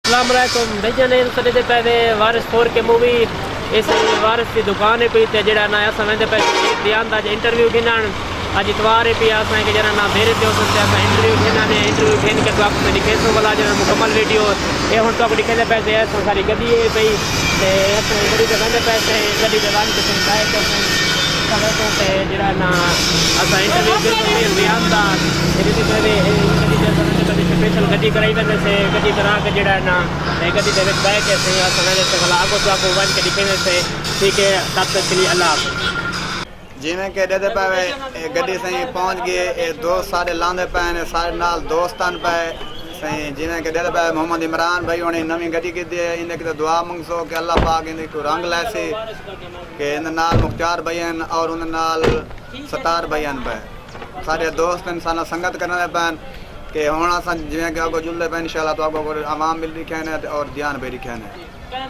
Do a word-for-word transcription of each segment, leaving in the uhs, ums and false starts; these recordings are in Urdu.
السلام علیکم بھائی نے سڑے دے پے وارث فور کے مووی اس وارث کی دکان ہے پی تے جڑا نا اساں وندے پے دیان دا انٹرویو گنن اج اتوار ہے پی اساں کہ جڑا نا میرے تے اساں انٹرویو گنن نے انٹرویو گن کے تو آپ کو دکھے تو والا جڑا مکمل ویڈیو اے ہن تو آپ دکھے دے پے تے ساری گڈی ہے پئی تے اس گڈی دے وندے پے تے گڈی دے وان تے سنائے تے سارا تو تے جڑا نا اساں انٹرویو گن دیان دا اے تے پے گڈی دے اسپیشل گڈی کرائی ویندے سے گڈی کرا کے جڑا نا گڈی دے وچ بیٹھ کے سے اساں دے سگلا کو تو کو ون کے دکھے سے ٹھیک ہے تب تک کے لیے اللہ حافظ جی میں کہ دے پے گڈی سہی پہنچ گئے دوست سارے لاندے پے نے سارے نال دوستان پے سہی جی میں کہ دے پے محمد عمران بھائی ہونے نویں گڈی کی دی ان کے دعا منگسو کہ اللہ پاک ان کو رنگ لے سی کہ ان نال مختار بھائین اور ان نال ستار بھائین پے سارے دوست انسان سنگت کرنے پے کہ ہوں اصل جی کہ آپ کو جلے پہ ان شاء اللہ تو آپ کو عوام مل رکھے ہیں اور دیان بھی رکھے ہیں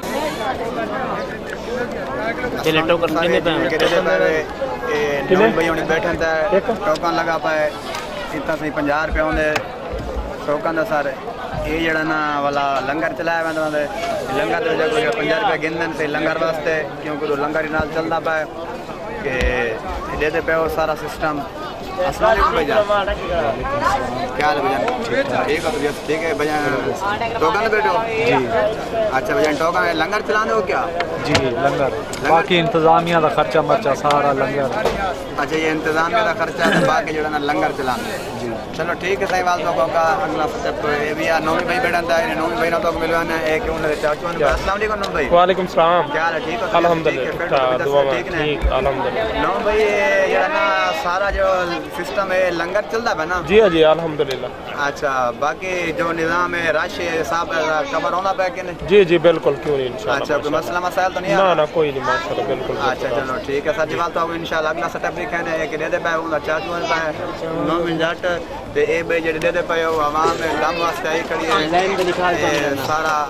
بیٹھے تھے ٹوکن لگا پائے اتنا سی پنجہ روپے آدھے ٹوکن کا سر یہ جڑا نا والا لنگر چلایا ویسا لنگر پنجہ روپے گن سے لنگر واسطے کیونکہ لنگر ہی نال چلتا پائے کہ دے پہ وہ سارا سسٹم السلام علیکم بھائی جان کیا حال ہے بھائی جان ٹھیک ہے ٹھیک ہے بھائی جان ٹوکن بیٹھو جی اچھا بھائی جان ٹوکن لنگر چلانے ہو کیا جی لنگر باقی انتظامیہ کا خرچہ مرچہ سارا لنگر اچھا یہ انتظامیہ کا خرچہ ہے باقی جو ہے نا لنگر چلانے جی چلو ٹھیک ہے صحیح بات تو کا اگلا سٹیپ یہ بھی نویں بھائی بیٹھا تھا نویں بھائی نہ تو ملوانا ہے کہ انہوں نے چاچو نے السلام علیکم نویں بھائی وعلیکم السلام کیا حال ہے ٹھیک ہے الحمدللہ دعا ٹھیک ہے الحمدللہ نویں بھائی جو ہے نا سارا جو سسٹم ہے لنگر چلتا ہے نا جی جی الحمدللہ اچھا باقی جو نظام ہے رش صاحب خبر ہونا پہ کہ نہیں جی جی بالکل کیوں نہیں انشاءاللہ اچھا کوئی مسئلہ مسائل تو نہیں نہ نہ کوئی نہیں ماشاءاللہ بالکل اچھا چلو ٹھیک ہے سر جی بات تو انشاءاللہ اگلا سٹیپ لکھنا ہے کہ دے دے پے ہوں چاچو پہ نو من جٹ تے اے بے جڑے دے دے پے ہو عوام میں دم واسطے آئی کھڑی ہے سارا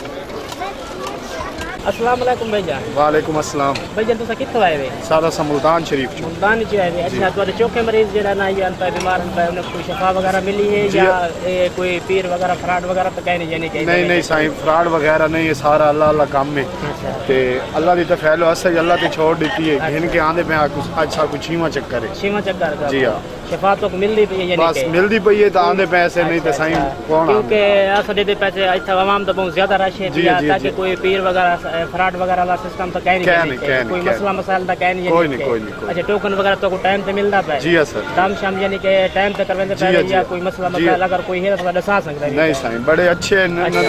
السلام علیکم بھائی جان وعلیکم السلام بھائی جان تسا کتھوں آئے وے سارا سا ملتان شریف ملتان چ آئے وے اچھا تواڈے چوکے مریض جڑا نا یا پے بیمار ہیں پے انہیں کوئی شفا وغیرہ ملی ہے یا کوئی پیر وغیرہ فراڈ وغیرہ تو کہیں نہیں جانی چاہیے نہیں نہیں سائیں فراڈ وغیرہ نہیں ہے سارا اللہ اللہ کام میں تے اللہ دی تفعیل واسطے اللہ تے چھوڑ دیتی ہے گھن کے آندے پہ اچھا کچھ چھیواں چکر ہے چھیواں چکر جی ہاں شفا تو ملدی پئی ہے بس ملدی پئی ہے تو آندے پیسے نہیں تے سائیں کون کیونکہ اسدے دے پیسے ایتھا عوام دا بہت زیادہ رش ہے تاکہ کوئی پیر وغیرہ فراڈ وغیرہ سسٹم تو کہیں نہیں کوئی مسئلہ مسائل تو کہیں نہیں اچھا ٹوکن وغیرہ تو کوئی ٹائم تے ملدا پے جی سر دم شام یعنی کہ ٹائم تے کروندے پے یا کوئی مسئلہ مسائل اگر کوئی ہے تو دسا سکدا ہے نہیں سائیں بڑے اچھے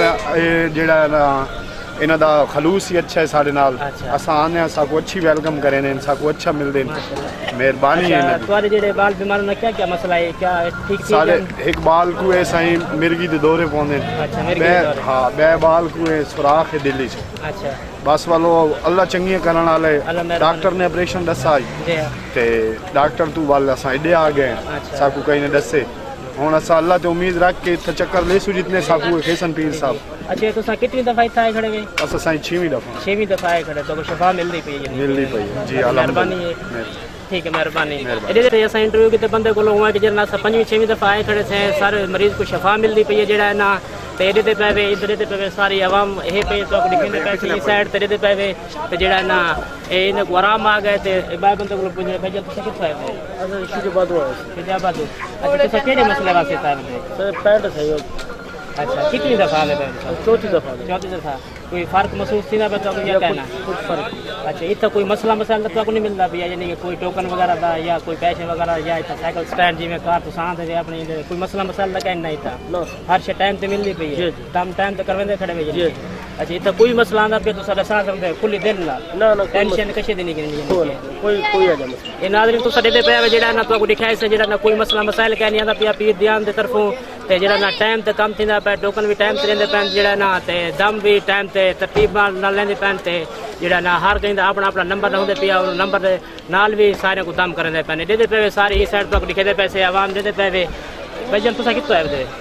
جڑا انہاں دا خلوص ہی اچھا ہے سارے نال اساں آنے ہیں ساکو اچھی ویلکم کرے نے ساکو اچھا مل دے مہربانی ہے تواڈے جڑے بال بیمار نے کیا کیا مسئلہ ہے کیا ٹھیک ٹھیک سارے ایک بال کو ہے سائیں مرگی دے دورے پوندے اچھا مرگی دے دورے ہاں بے بال کو ہے سوراخ ہے دل وچ اچھا بس والو اللہ چنگی کرن والے ڈاکٹر نے آپریشن دسا جی تے ڈاکٹر تو والا اساں ایڈے آ گئے ساکو کہیں نے دسے ہن اساں اللہ تے امید رکھ کے تے چکر لے سو جتنے ساکو حسن پیر صاحب اچھا تو سا کتنی دفعہ تھا کھڑے ہوئے اساں سائیں چھویں دفعہ چھویں دفعہ کھڑے تو شفا ملدی پئی ہے ملدی پئی جی مہربانی ٹھیک ہے مہربانی ایڈے اساں انٹرویو کیتے بندے کولوں ہوا کہ جڑا اساں پنجویں چھویں دفعہ آئے کھڑے تھے سارے مریض کو شفا ملدی پئی ہے جڑا ہے نا تے ایڈے تے پے وے ادھر تے پے ساری عوام اے پے تو دکھندے پے سی سائیڈ تے تے پے وے تے جڑا ہے نا اے ان کو آرام آ گئے تے بھائی بندے کولوں پوچھے بھائی تساں کتھوں آئے ہو اساں شیجو بادو آئے شیجو بادو اچھا تساں کیڑے مسئلے واسطے آئے ہو سر پینٹ ہے اچھا کتنی دفعہ آئے ہو چوتھی دفعہ چوتھی دفعہ کوئی فرق محسوس تھی نہ پتا کیا کہنا کچھ فرق اچھا اتنا کوئی مسئلہ مسائل تو نہیں ملتا پیا یعنی کہ کوئی ٹوکن وغیرہ تھا یا کوئی پیسے وغیرہ یا اتنا سائیکل اسٹینڈ جی میں کار تو ساتھ ہے اپنی کوئی مسئلہ مسائل تو کہیں نہیں تھا ہر شے ٹائم تے ملتی پئی ہے تم ٹائم تے کروندے کھڑے ہوئے اچھا اتنا کوئی مسئلہ آندا پیا تو سارا ساتھ سمجھے کھلی دل نہ ٹینشن کشے دی نہیں کرنی کوئی کوئی اجا مسئلہ اے ناظرین تو سڈے تے پیا جڑا نہ تو دکھائے سے جڑا نہ کوئی مسئلہ مسائل کہیں نہیں آندا پیا پیر دیان دے طرفوں تے جڑا نہ ٹائم تے کم تھیندا پیا ٹوکن بھی ٹائم تے لیندے پین جڑا نہ تے دم بھی ٹائم تے ترتیب نال لیندے پین تے جڑا نہ ہر کہیں دا اپنا اپنا نمبر ہوندے پیا اور نمبر دے نال بھی سارے کو دم کرندے پین دے دے پے ساری اس سائیڈ تو لکھے دے پیسے عوام دے دے پے وے بھائی جان تساں کتھوں آئے تے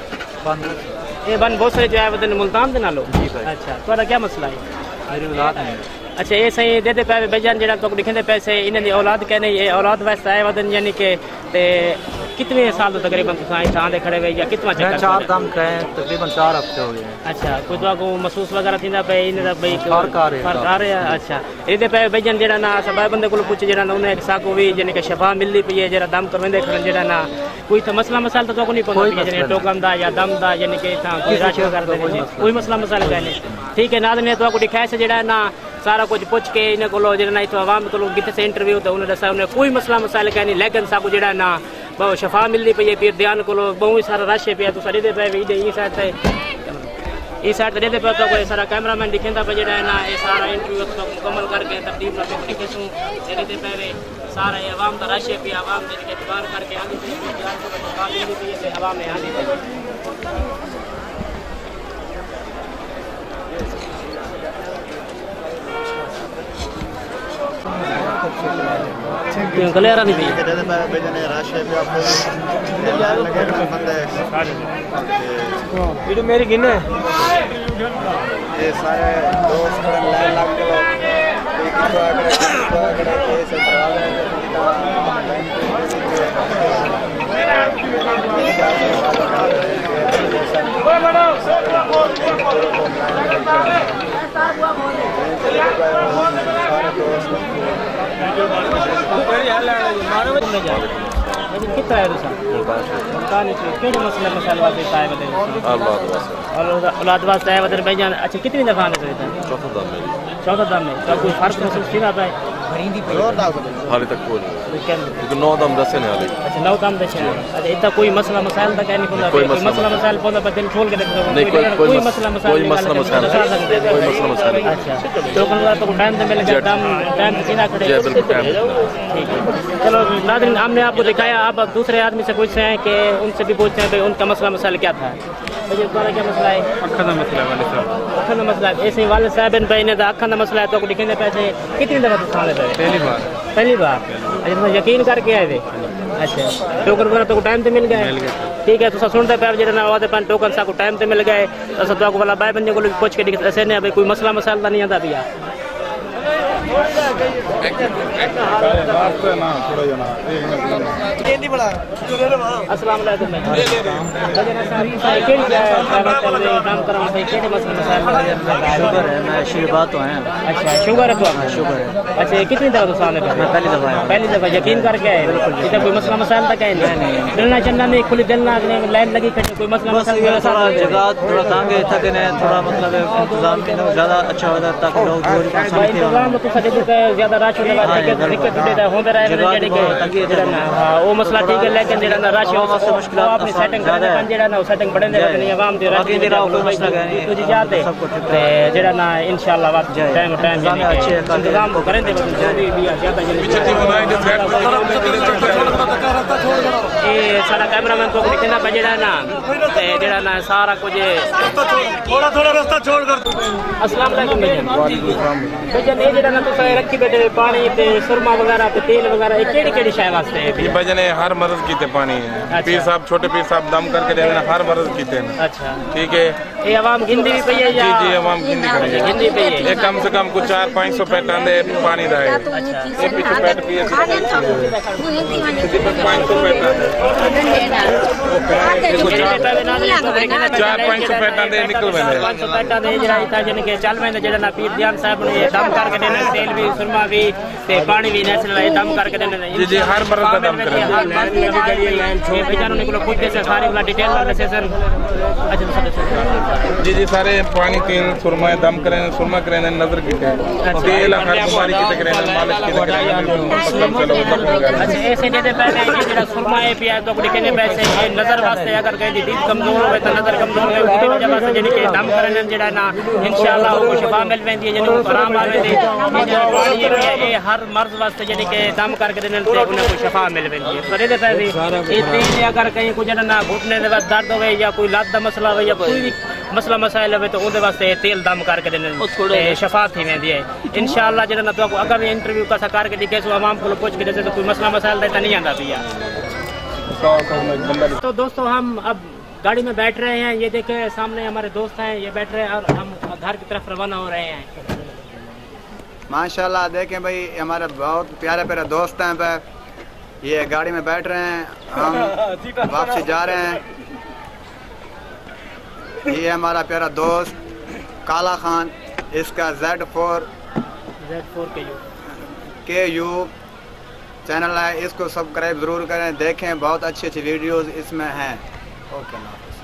اے بن بہت سارے جو آئے ودن ملتان دے نالو اچھا تہاڈا کیا مسئلہ ہے میری اولاد ہے اچھا یہ صحیح دے دے پے بھائی جان جڑا تو لکھے دے پیسے انہاں دی اولاد کہنے یہ اولاد واسطے آئے ودن یعنی کہ تے کتنے سال تو تقریباً تھان دے کھڑے ہوئے یا کتنا چکر چار دم کھائے تقریباً چار ہفتے ہو گئے. اچھا کوئی تو کو محسوس وغیرہ تھیندا پے ان دا بھئی فرق آ رہا ہے فرق آ رہا ہے. اچھا ایدے پے بھئی جن جڑا نا سبا بندے کو پوچھ جڑا نا انہیں ساکو وی جن کہ شفا ملدی پئی ہے جڑا دم کروندے کھڑن جڑا نا کوئی تو مسئلہ مسائل تو کو نہیں پوندا جن ٹوکن دا یا دم دا یعنی کہ تھا کوئی راش وغیرہ دے کوئی مسئلہ مسائل کا نہیں. ٹھیک ہے ناظرین نے تو کو دکھایا سے جڑا نا سارا کچھ پوچھ کے ان کو جڑا نا تو عوام کو کتے سے انٹرویو تو انہوں نے دسا انہیں کوئی مسئلہ مسائل کا نہیں لیکن ساکو جڑا نا بہت شفا ملدی پئی ہے پیر دیان کو بہت سارا رش پیا تو سارے دے پے وی دے سائڈ تے اس سائڈ دے پے تو کوئی سارا کیمرہ مین دکھیندا پے جڑا نا اے سارا انٹرویو مکمل کر کے ترتیب نال دکھے سوں دے دے پے سارا عوام دا رش پیا عوام دے کے اعتبار کر کے آگے جان کو شفا ملدی پئی ہے عوام میں آگے گلیرا نہیں بھی ویڈیو میری گن ہے یہ سارے دوست لائن لگ کتنا ہے کہڑے مسئلے مسائل واسطے آئے بدل اولاد واسطے آئے بدل بھائی جان. اچھا کتنی دفعہ آنے تو چوتھا دم ہے چوتھا دم ہے تو کوئی فرق محسوس نہیں آتا ہے حالی تک کوئی نہیں کیونکہ نو دم دسے نے حالی. اچھا نو دم دسے اچھا اتنا کوئی مسئلہ مسائل تک نہیں پوندا کوئی مسئلہ مسائل پوندا پر دل کھول کے دیکھو کوئی مسئلہ مسائل کوئی مسئلہ مسائل کوئی مسئلہ مسائل. اچھا تو کل تو ٹائم تے مل گیا دم ٹائم سینا کھڑے ٹھیک ہے. چلو ناظرین ہم نے آپ کو دکھایا اب دوسرے آدمی سے پوچھتے ہیں کہ ان سے بھی پوچھتے ہیں کہ ان کا مسئلہ مسائل کیا تھا. بھائی تمہارا کیا مسئلہ ہے؟ اکھاں دا مسئلہ ہے والد صاحب. اکھاں دا مسئلہ ہے ایسے والد صاحب ان بھائی نے اکھاں دا مسئلہ ہے تو کو دکھنے پیسے کتنی دفعہ تو سال ہے؟ پہلی بار پہلی بار. اچھا تو یقین کر کے آئے تھے. اچھا ٹوکن وغیرہ تو ٹائم تے مل گئے ٹھیک ہے. تو سنتے پہ جڑا نا وعدے پن ٹوکن سا کو ٹائم تے مل گئے تو تو کو والا بھائی بندے کو پوچھ کے ایسے نے کوئی مسئلہ مسائل نہیں آتا پیا. السلام علیکم. بات ہیں اچھا شوگر ہے تو شوگر ہے. اچھا کتنی دفعہ تو سال ہے؟ پہلی دفعہ پہلی دفعہ یقین کر کے آئے بالکل کوئی مسئلہ مسائل تک ہے نہیں دلنا چلنا نہیں کھلی دل نہ لائن لگی کھڑی کوئی مسئلہ مسائل تھوڑا جگہ تھوڑا تانگے تھکے نے تھوڑا مطلب انتظام بھی زیادہ اچھا ہوتا ہے تاکہ لوگ دور انتظام تو سجے زیادہ رش ہوتا ہے دقت دقت ہوندے رہے جڑے کہ وہ مسئلہ ٹھیک ہے لیکن جڑا نا رش ہے مشکلات اپنی سیٹنگ کرنے پن جڑا نا سیٹنگ بڑھن دے نہیں عوام دی رش دی کوئی مسئلہ نہیں تو جی جاتے تے جڑا نا انشاءاللہ وقت ٹائم ٹائم اچھے انتظام کریں دے بھی بھی زیادہ اے سارا کیمرہ مین کو دکھنا پہ جڑا نا تے جڑا نا سارا کچھ تھوڑا تھوڑا راستہ چھوڑ کر. السلام علیکم بھائی جان یہ جڑا نا تو رکھی بیٹھے پانی تے سرما وغیرہ تے تیل وغیرہ کیڑی کیڑی شے واسطے ہے بھجن ہر مرض کیتے پانی ہے. پیر صاحب چھوٹے پیر صاحب دم کر کے دینا ہر مرض کیتے ہیں. اچھا ٹھیک ہے یہ عوام گندی بھی پئی ہے یا جی جی عوام گندی کری ہے گندی پئی ہے یہ کم سے کم کچھ چار پانچ سو پیٹ آندے پانی دا ہے. یہ پیچھے پیٹ پیے پانچ سو پیٹ چار پانچ سو پیٹ آندے نکل ویندے پانچ سو پیٹ آندے جڑا ایتھا جن کے چل ویندے جڑا نا پیر دیان صاحب نے دم کر کے دینا تیل بھی سرما بھی تے پانی بھی نیچرل ہے دم کر کے دینا. جی جی ہر مرض دا دم کرے یہ بچانوں نے کو پوچھتے سے ساری والا ڈیٹیل والے سے سر. جی جی سارے پانی تیل سرما دم کریں سرما کریں نظر کیتے تیل ہر بیماری کیتے کریں مالش کیتے کریں. اچھا ایسے دے پہلے جڑا سرما ہے پیا تو کنے پیسے نظر واسطے اگر کہیں دی کمزور ہوے تو نظر کمزور ہوے اودی وجہ واسطے جڑی کہ دم کرن جڑا نا انشاءاللہ وہ شفا مل ویندی ہے جنوں آرام آوے دے یہ ہر مرض واسطے جڑی کہ دم کر کے دین تے انہاں کو شفا مل ویندی ہے. سرے دے پہلے یہ تیل اگر کہیں کچھ نا گھٹنے دے وقت درد ہوے یا کوئی لات دا مسئلہ ہوے یا کوئی بھی مسئلہ مسائل ہوے تو اودے واسطے تیل دم کر کے دین تے شفا تھی ویندی ہے انشاءاللہ. جڑا نا تو اگر انٹرویو کا کر کے دکھے سو عوام کو پوچھ کے دے تو کوئی مسئلہ مسائل تے نہیں آندا پیا. تو دوستو ہم اب گاڑی میں بیٹھ رہے ہیں یہ دیکھیں سامنے ہمارے دوست ہیں یہ بیٹھ رہے ہیں اور ہم گھر کی طرف روانہ ہو رہے ہیں. ماشاءاللہ دیکھیں بھائی ہمارے بہت پیارے پیارے دوست ہیں پہ یہ گاڑی میں بیٹھ رہے ہیں, ہم واپسی جا رہے ہیں. یہ ہمارا پیارا دوست کالا خان, اس کا Z four Z four K U K U channel ہے, اس کو سبسکرائب ضرور کریں, دیکھیں بہت اچھی اچھی ویڈیوز اس میں ہیں. اوکے.